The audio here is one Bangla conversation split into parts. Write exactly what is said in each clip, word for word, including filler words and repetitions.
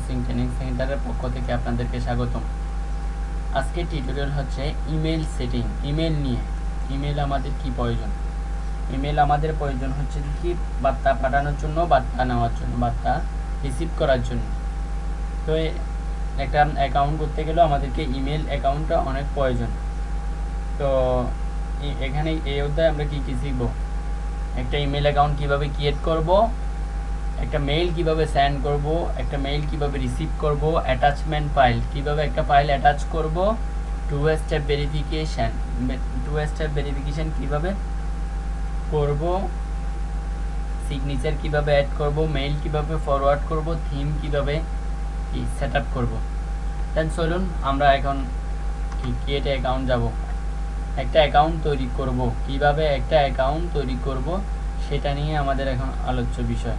কোচিং ট্রেনিং সেন্টারের পক্ষ থেকে আপনাদেরকে স্বাগতম। আজকে টিউটোরিয়াল হচ্ছে ইমেল সেটিং, ইমেল নিয়ে। ইমেল আমাদের কি প্রয়োজন? ইমেল আমাদের প্রয়োজন হচ্ছে কি বার্তা পাঠানোর জন্য, বার্তা নেওয়ার জন্য, বার্তা রিসিভ করার জন্য। তো একটা অ্যাকাউন্ট করতে গেলেও আমাদেরকে ইমেল অ্যাকাউন্টটা অনেক প্রয়োজন। তো এখানে এই অধ্যায়ে আমরা কি কি শিখব? একটা ইমেল অ্যাকাউন্ট কিভাবে ক্রিয়েট করব, একটা মেইল কিভাবে সেন্ড করব, একটা মেইল কিভাবে রিসিভ করব, অ্যাটাচমেন্ট ফাইল কিভাবে একটা ফাইল অ্যাটাচ করব, two step verification two step verification কিভাবে করব, সিগনেচার কিভাবে অ্যাড করব, মেইল কিভাবে ফরওয়ার্ড করব, থিম কিভাবে সেট আপ করব। দেন চলুন আমরা এখন ক্রিয়েট অ্যাকাউন্ট যাব। একটা অ্যাকাউন্ট তৈরি করব, কিভাবে একটা অ্যাকাউন্ট তৈরি করব সেটা নিয়ে আমাদের এখন আলোচ্য বিষয়।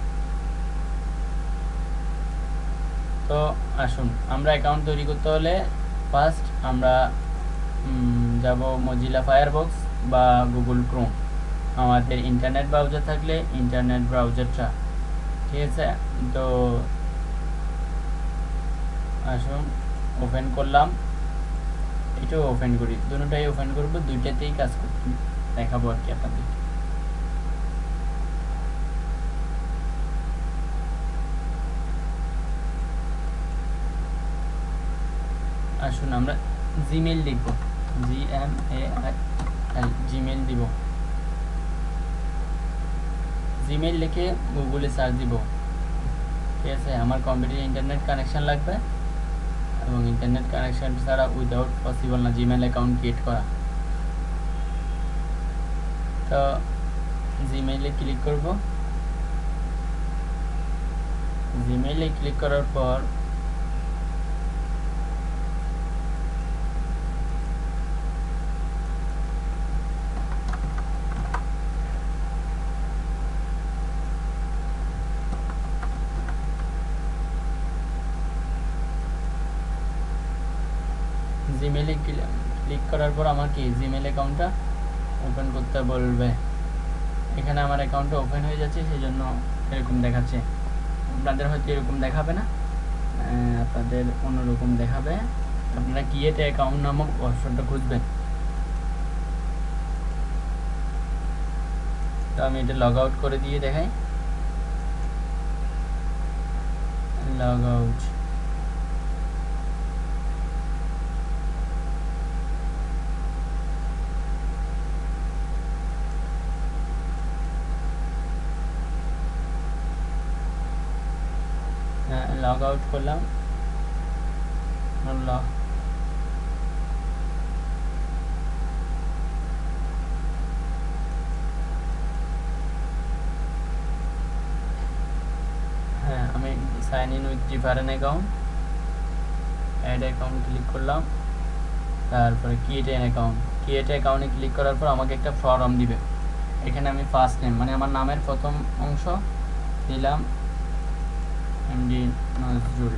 তো আসুন, আমরা অ্যাকাউন্ট তৈরি করতে হলে ফার্স্ট আমরা যাব মজিলা ফায়ারবক্স বা গুগল ক্রোম। আমাদের ইন্টারনেট ব্রাউজার থাকলে ইন্টারনেট ব্রাউজারটা, ঠিক আছে। তো আসুন ওপেন করলাম, এটাও ওপেন করি, দুটোটাই ওপেন করব, দুইটাতেই কাজ করতে দেখাবো আর কি আপনাদের। আসুন আমরা জিমেল লিখব, G M A I L, Gmail দিব। জিমেল লিখে গুগলে সার্চ দিব, ঠিক আছে। আমার কম্পিউটারে ইন্টারনেট কানেকশন লাগবে এবং ইন্টারনেট কানেকশন ছাড়া উইদাউট পসিবল না জিমেল অ্যাকাউন্ট ক্রিয়েট করা। তো জিমেইলে ক্লিক করব। জিমেইলে ক্লিক করার পর জিমেইলে ক্লিক করার পর আমাকে জিমেইল অ্যাকাউন্টটা ওপেন করতে বলবে। এখানে আমার অ্যাকাউন্টটা ওপেন হয়ে যাচ্ছে, সেই জন্য এরকম দেখাচ্ছে। আপনাদের হয়তো এরকম দেখাবে না, আপনাদের অন্যরকম দেখাবে। আপনারা ক্রিয়েট অ্যাকাউন্ট নামক অপশনটা খুঁজবেন। তো আমি এটা লগ আউট করে দিয়ে দেখাই, লগ আউট। লগ আউট করলাম, লগ হ্যাঁ আমি sign in with different account, add account click করলাম। তারপরে ক্রিয়েট অ্যান অ্যাকাউন্ট, ক্রিয়েট অ্যাকাউন্টে ক্লিক করার পর আমাকে একটা ফর্ম দিবে। এখানে আমি ফার্স্ট নেম মানে আমার নামের প্রথম অংশ দিলাম এমডি নজরুল,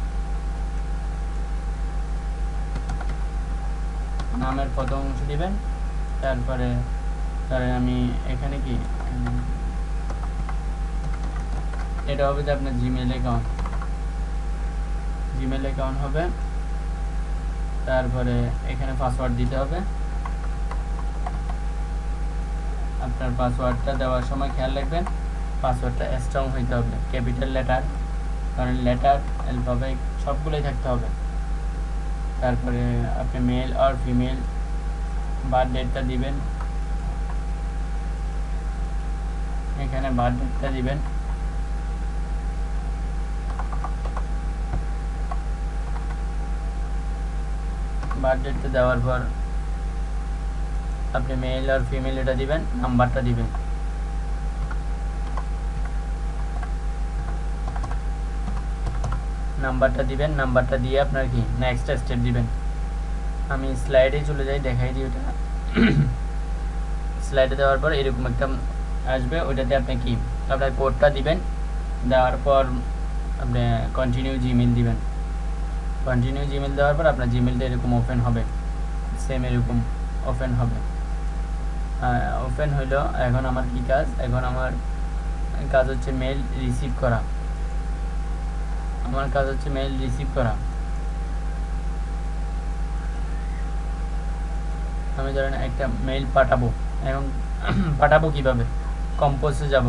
নামের প্রথম অংশ দিবেন। তারপরে তারপরে আমি এখানে কি এটা হবে যে আপনার জিমেল অ্যাকাউন্ট, জিমেল অ্যাকাউন্ট হবে। তারপরে এখানে পাসওয়ার্ড দিতে হবে। আপনার পাসওয়ার্ডটা দেওয়ার সময় খেয়াল রাখবেন পাসওয়ার্ডটা স্ট্রং হইতে হবে, ক্যাপিটাল লেটার, কারণ লেটার অ্যালফাবেট সবগুলোই থাকতে হবে। তারপরে আপনি মেল আর ফিমেল বার্থ ডেটটা দিবেন, এখানে বার্থ ডেটটা দিবেন। বার্থ ডেটটা দেওয়ার পর আপনি মেল আর ফিমেল এটা দিবেন, নাম্বারটা দিবেন। নাম্বারটা দিবেন, নাম্বারটা দিয়ে আপনার কি নেক্সট স্টেপ দিবেন। আমি স্লাইডে চলে যাই, দেখাই দিই ওটা। স্লাইডে দেওয়ার পর এরকম একটা আসবে, ওইটাতে আপনি কি আপনার কোডটা দিবেন। দেওয়ার পর আপনি কন্টিনিউ জিমেল দিবেন। কন্টিনিউ জিমেল দেওয়ার পর আপনার জিমেলটা এরকম ওপেন হবে, সেম এরকম ওপেন হবে। ওপেন হইল। এখন আমার কি কাজ? এখন আমার কাজ হচ্ছে মেল রিসিভ করা। আমার কাজ হচ্ছে মেইল রিসিভ করা। আমি ধরেন একটা মেইল পাঠাবো, এখন পাঠাবো কিভাবে? কম্পোজে যাব,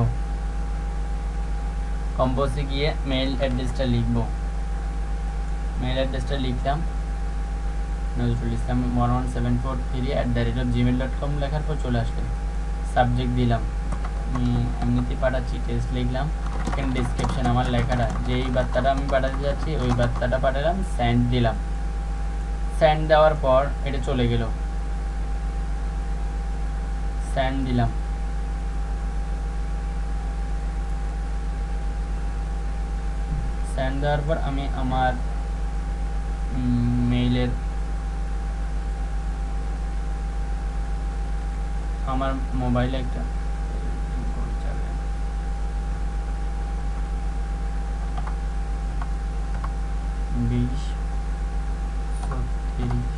কম্পোজে গিয়ে মেইল অ্যাড্রেসটা লিখব। মেইল অ্যাড্রেসটা লিখলাম Nazrul Islam one one seven four three at the rate of Gmail dot com. লেখার পর চলে আসবে, সাবজেক্ট দিলাম, এমনিতেই পাঠাচ্ছি, টেস্ট লিখলাম। এখানে ডিসক্রিপশন আমার লেখাটা, যেই বার্তাটা আমি পাঠাতে যাচ্ছি ওই বার্তাটা পাঠালাম, সেন্ড দিলাম। সেন্ড দেওয়ার পর এটা চলে গেল, সেন্ড দিলাম। সেন্ড দেওয়ার পর আমি আমার মেইলের আমার মোবাইলে একটা বিশ ছত্রিশ,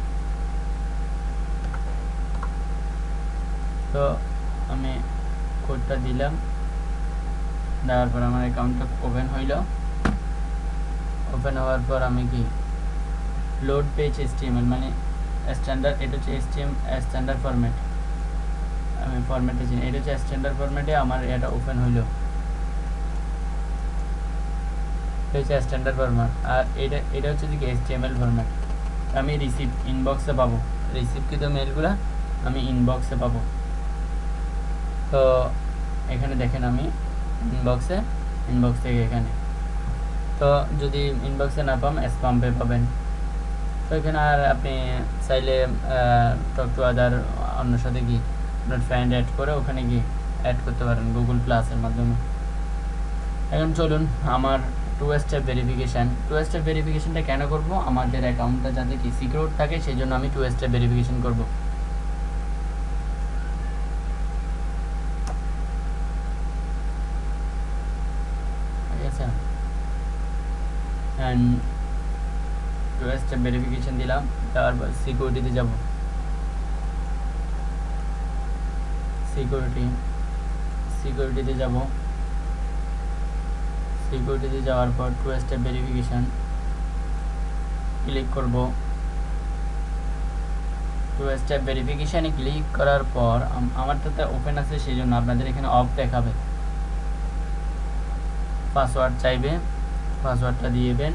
তো আমি কোডটা দিলাম। দেওয়ার পর আমার অ্যাকাউন্টটা ওপেন হইল। ওপেন হওয়ার পর আমি কি লোড পেজ এইচটিএমএল মানে স্ট্যান্ডার্ড, এটা হচ্ছে এইচটিএম স্ট্যান্ডার্ড ফরম্যাট, আমি ফরম্যাটে চিনি, এটা হচ্ছে স্ট্যান্ডার্ড ফরম্যাটে আমার এটা ওপেন হইল। এটা হচ্ছে স্ট্যান্ডার্ড ফরম্যাট, আর এটা এটা হচ্ছে কি এইচটিএমএল ফরম্যাট। আমি রিসিভ ইনবক্সে পাবো, রিসিভকৃত মেলগুলো আমি ইনবক্সে পাবো। তো এখানে দেখেন আমি ইনবক্সে, ইনবক্স থেকে এখানে, তো যদি ইনবক্সে না পান স্প্যামে পাবেন। তো এখানে আর আপনি চাইলে টক টু আদার অন্য সাথে কি আপনার ফ্রেন্ড অ্যাড করে ওখানে কি অ্যাড করতে পারেন গুগল প্লাসের মাধ্যমে। এখন চলুন আমার two step verification. Two step ভেরিফিকেশানটা কেন করব? আমাদের অ্যাকাউন্টটা যাতে কি সিকিউর থাকে সেই জন্য আমি টু স্টেপ ভেরিফিকেশান করব। ঠিক আছে, অ্যান্ড টু স্টেপ ভেরিফিকেশান দিলাম, তারপর সিকিউরিটিতে যাব। সিকিউরিটি সিকিউরিটিতে যাব সিকিউরিটিতে যাওয়ার পর টু স্টেপ ভেরিফিকেশান ক্লিক করব। টু স্টেপ ভেরিফিকেশানে ক্লিক করার পর আমারটাতে ওপেন আছে সেই জন্য আপনাদের এখানে অফ দেখাবে। পাসওয়ার্ড চাইবে, পাসওয়ার্ডটা দিয়েবেন।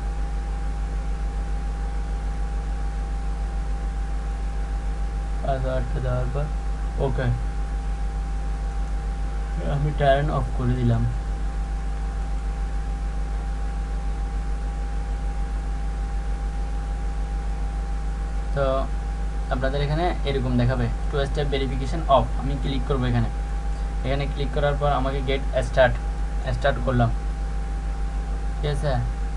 পাসওয়ার্ডটা দেওয়ার পর ওকে, আমি টার্ন অফ করে দিলাম। তো আপনাদের এখানে এরকম দেখাবে টু স্টেপ ভেরিফিকেশান অফ। আমি ক্লিক করব এখানে, এখানে ক্লিক করার পর আমাকে গেট স্টার্ট স্টার্ট করলাম। ঠিক আছে,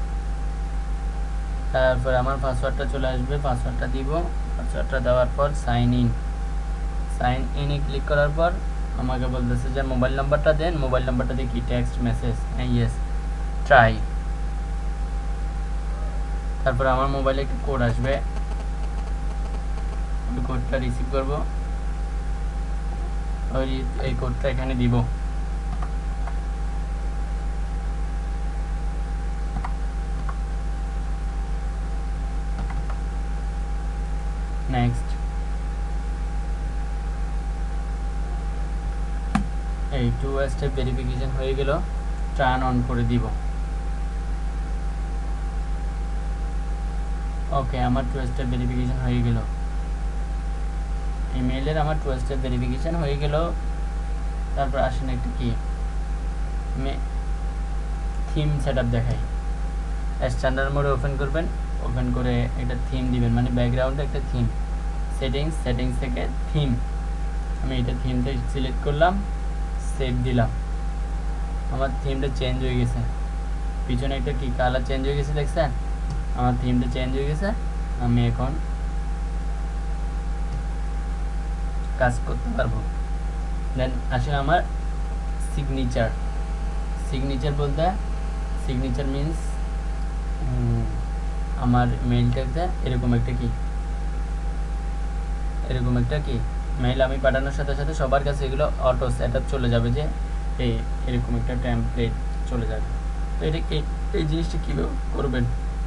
তারপর আমার পাসওয়ার্ডটা চলে আসবে, পাসওয়ার্ডটা দিব। পাসওয়ার্ডটা দেওয়ার পর সাইন ইন, সাইন ইনে ক্লিক করার পর আমাকে বলতেছে যে মোবাইল নাম্বারটা দেন। মোবাইল নাম্বারটা দিয়ে কি টেক্সট মেসেজ, ইয়েস ট্রাই। তারপর আমার মোবাইলে একটা কোড আসবে, আমি কোডটা রিসিভ করব, ওই এই কোডটা এখানে দিব। নেক্সট, এই টু স্টেপ ভেরিফিকেশন হয়ে গেল, টার্ন অন করে দিব। ওকে, আমার টু স্টেপ ভেরিফিকেশন হয়ে গেল, ইমেইলের আমার টু স্টেপ ভেরিফিকেশন হয়ে গেল। তারপর আসেন একটা কি থিম সেট আপ দেখাই। স্ট্যান্ডার্ড মোডে ওপেন করবেন, ওপেন করে একটা থিম দিবেন, মানে ব্যাকগ্রাউন্ডে একটা থিম। সেটিংস, সেটিংস থেকে থিম, আমি এটা থিমটা সিলেক্ট করলাম, সেভ দিলাম। আমার থিমটা চেঞ্জ হয়ে গেছে, পিছনে একটা কি কালার চেঞ্জ হয়ে গেছে, দেখছেন? আমার থিমটা চেঞ্জ হয়ে গেছে। আমি এখন কাজ করতে পারবো। দেন আসলে আমার সিগনেচার, সিগনেচার বলতে সিগনেচার মিন্স আমার মেইলটাতে এরকম একটা কি এরকম একটা কি মেইল আমি পাঠানোর সাথে সাথে সবার কাছে এগুলো অটো সেট আপ চলে যাবে, যে এই এরকম একটা টেমপ্লেট চলে যাবে। তো এটা এই জিনিসটা কীভাবে করবেন,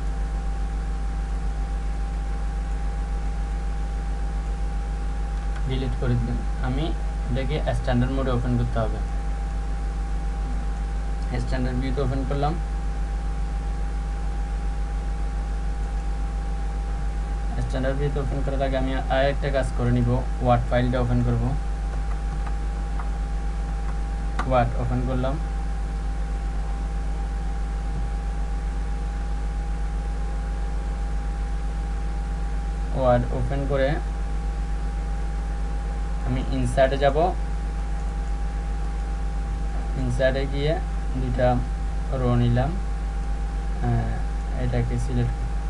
ডিলিট করে দিন। আমি এটাকে স্ট্যান্ডার্ড মোডে ওপেন করতে হবে। স্ট্যান্ডার্ড ভিউতে ওপেন করলাম। স্ট্যান্ডার্ড ভিউতে ওপেন করার আগে আমি আর একটা কাজ করে নিব, ওয়ার্ড ফাইলটা ওপেন করব। ওয়ার্ড ওপেন করলাম। ওয়ার্ড ওপেন করে আমি ইনসার্টে যাব। ইনসার্টে গিয়ে দুটা রো নিলাম, এটাকে সিলেক্ট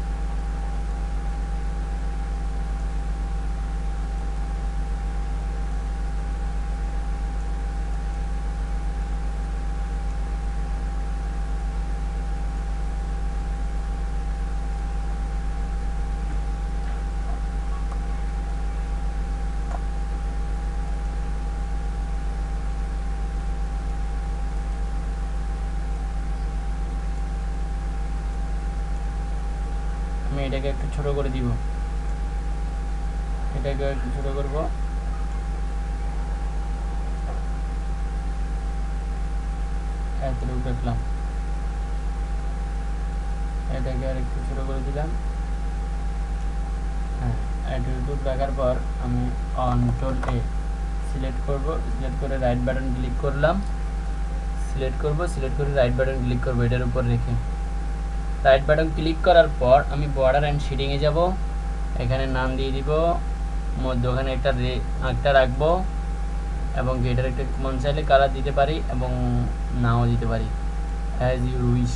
আমি এটাকে একটু ছোট করে দিব, এটাকে একটু ছোট করব। এতটুকু রাখলাম, এটাকে আর একটু ছোট করে দিলাম। হ্যাঁ, এতটুকু রাখার পর আমি কন্ট্রোল এ সিলেক্ট করব, সিলেক্ট করে রাইট বাটন ক্লিক করলাম। সিলেক্ট করব, সিলেক্ট করে রাইট বাটন ক্লিক করব এটার উপর রেখে। রাইট বাটন ক্লিক করার পর আমি বর্ডার অ্যান্ড শেডিংয়ে যাব। এখানে নাম দিয়ে দিব, মধ্যখানে একটা একটা রাখবো এবং এটার একটা মন চাইলে কালার দিতে পারি এবং নাও দিতে পারি, অ্যাজ ইউ উইশ।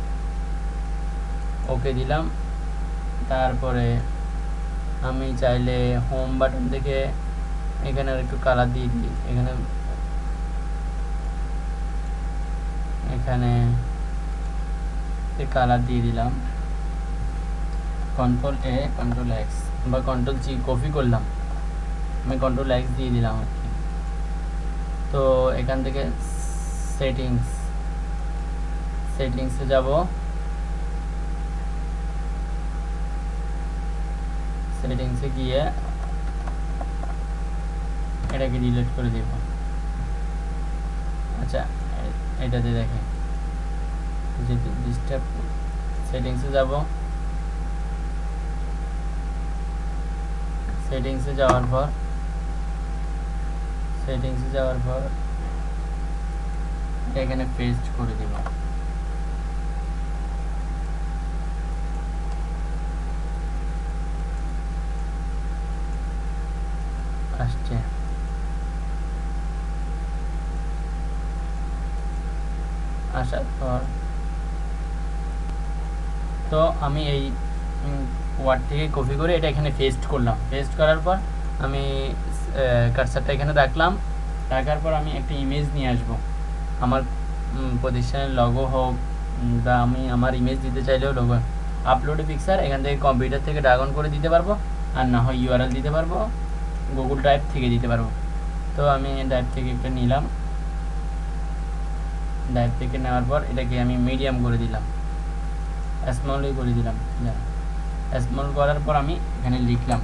ওকে দিলাম। তারপরে আমি চাইলে হোম বাটন থেকে এখানে আর একটু কালার দিয়ে দিই, এখানে এখানে কালার দিয়ে দিলাম। কন্ট্রোল এ কন্ট্রোল এক্স বা কন্ট্রোল সি কপি করলাম, আমি কন্ট্রোল এক্স দিয়ে দিলাম আর কি। তো এখান থেকে সেটিংস সেটিংসে যাব। সেটিংসে গিয়ে এটাকে ডিলিট করে দেব। আচ্ছা, এটাতে দেখে যে ডিস্টার্ব। সেটিংসে যাব। সেটিংসে যাওয়ার পর সেটিংসে যাওয়ার পর এখানে পেস্ট করে দেব। আসছে, আসার পর তো আমি এই ওয়ার্ড থেকে কপি করে এটা এখানে পেস্ট করলাম। পেস্ট করার পর আমি কার্সারটা এখানে রাখলাম। রাখার পর আমি একটা ইমেজ নিয়ে আসব, আমার প্রতিষ্ঠানের লগো হোক বা আমি আমার ইমেজ দিতে চাইলেও লগো। আপলোডে পিকচার এখান থেকে কম্পিউটার থেকে ড্রাগ অন করে দিতে পারবো, আর না হয় ইউআরএল দিতে পারবো, গুগল ড্রাইভ থেকে দিতে পারবো। তো আমি ড্রাইভ থেকে একটা নিলাম। ড্রাইভ থেকে নেওয়ার পর এটাকে আমি মিডিয়াম করে দিলাম, স্মলই করে দিলাম। স্মল করার পর আমি এখানে লিখলাম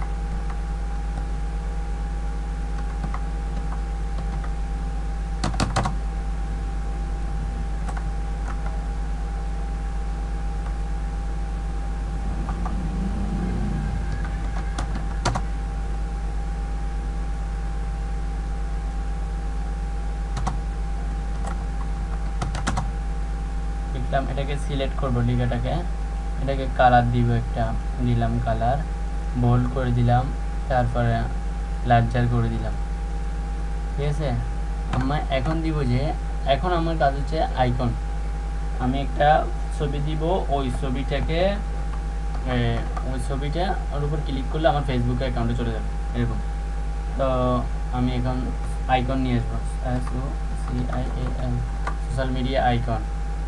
লিখলাম এটাকে সিলেক্ট করব, লিখাটাকে এটাকে কালার দিব, একটা দিলাম কালার, বোল্ড করে দিলাম, তারপরে লার্জার করে দিলাম। ঠিক আছে, আমি এখন দিব যে এখন আমার কাজ হচ্ছে আইকন। আমি একটা ছবি দিব, ওই ছবিটাকে ওই ছবিটা ওর উপর ক্লিক করলে আমার ফেসবুক অ্যাকাউন্টে চলে যাবে এরকম। তো আমি এখন আইকন নিয়ে আসবো, S O C I A N, social media icon.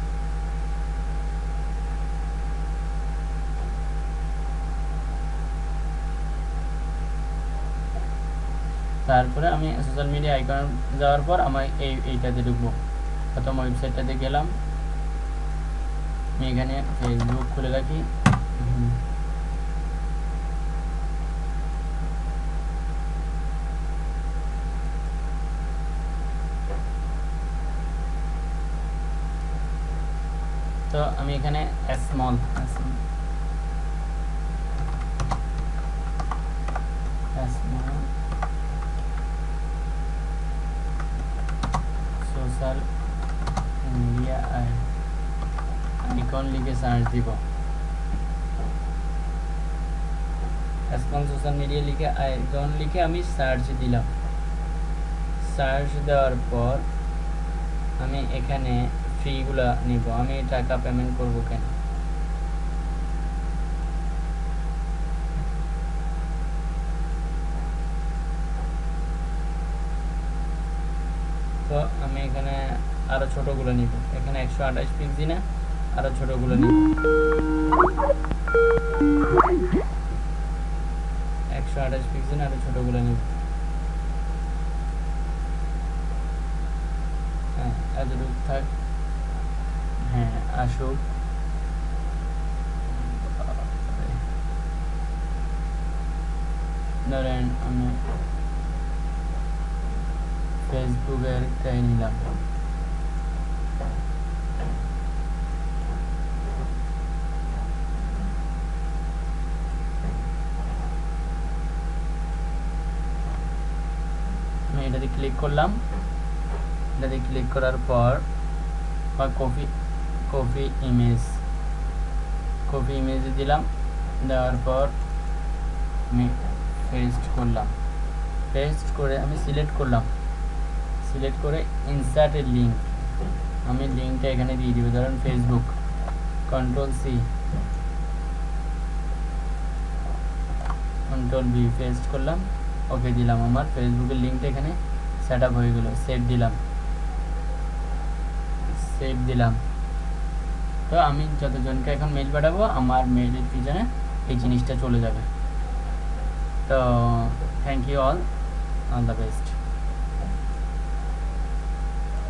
তারপরে আমি সোশ্যাল মিডিয়া আইকন যাওয়ার পর আমার এই এইটাতে ঢুকবো। প্রথম ওয়েবসাইটটাতে গেলাম, আমি এখানে ফেসবুক খুলে রাখি। তো আমি এখানে স্মল সোশ্যাল মিডিয়া আইকন লিখে সার্চ দিব। স্মল সোশ্যাল মিডিয়া লিখে আইকন লিখে আমি সার্চ দিলাম। সার্চ দেওয়ার পর আমি এখানে ফ্রিগুলা নিব। আমি টাকা পেমেন্ট করব কেন? তো আমি এখানে আরো ছোটগুলো নিব। এখানে একশো আঠাশ পিক্সি না, আরো ছোটগুলো নিব। একশো আঠাশ পিক্সি না, আরো ছোটগুলো নিব। হ্যাঁ এতটুকু থাক। হ্যাঁ আসুক। ধরেন আমি ফেসবুকের টাই নিলাম। আমি এটাতে ক্লিক করলাম। এটাতে ক্লিক করার পর copy copy image copy image দিলাম। দেওয়ার পর আমি পেস্ট করলাম। পেস্ট করে আমি সিলেক্ট করলাম। সিলেক্ট করে ইনসার্টের লিঙ্ক, আমি লিঙ্কটা এখানে দিয়ে দিব। ধরেন Facebook, control C control V paste করলাম, ওকে দিলাম। আমার ফেসবুকের লিঙ্কটা এখানে সেট আপ হয়ে গেল। সেভ দিলাম, সেভ দিলাম। তো আমি যতজনকে এখন মেল পাঠাবো, আমার মেলের পিছনে এই জিনিসটা চলে যাবে। তো thank you all, all the best.